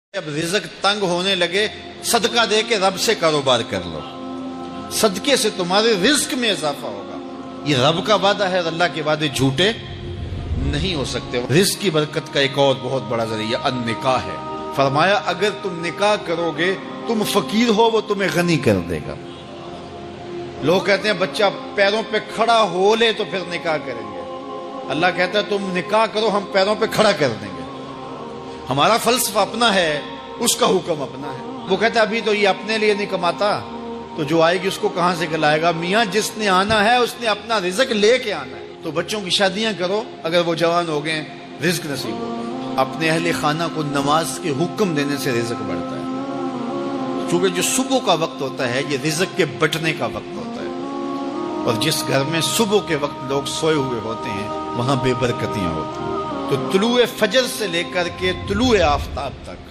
اب رزق تنگ ہونے لگے صدقہ دے کے رب سے کاروبار کر لو، صدقے سے تمہارے رزق میں اضافہ ہوگا۔ یہ رب کا وعدہ ہے اور اللہ کے وعدے جھوٹے نہیں ہو سکتے۔ رزق کی برکت کا ایک اور بہت بڑا ذریعہ النکاح ہے۔ فرمایا اگر تم نکاح کرو گے، تم فقیر ہو وہ تمہیں غنی کر دے گا۔ لوگ کہتے ہیں بچہ پیروں پہ کھڑا ہو لے تو پھر نکاح کریں گے۔ اللہ کہتا ہے تم نکاح کرو، ہم پیروں پہ کھڑا کر دیں گے۔ ہمارا فلسفہ اپنا ہے، اس کا حکم اپنا ہے۔ وہ کہتا ہے ابھی تو یہ اپنے لیے نہیں کماتا، تو جو آئے گی اس کو کہاں سے کھلائے گا؟ میاں جس نے آنا ہے اس نے اپنا رزق لے کے آنا ہے۔ تو بچوں کی شادیاں کرو، اگر وہ جوان ہو گئے رزق نصیب ہو۔ اپنے اہل خانہ کو نماز کے حکم دینے سے رزق بڑھتا ہے، چونکہ جو صبح کا وقت ہوتا ہے یہ رزق کے بٹنے کا وقت ہوتا ہے، اور جس گھر میں صبح کے وقت لوگ سوئے ہوئے ہوتے ہیں وہاں بے برکتیاں ہوتی ہیں۔ تو طلوع فجر سے لے کر کے طلوع آفتاب تک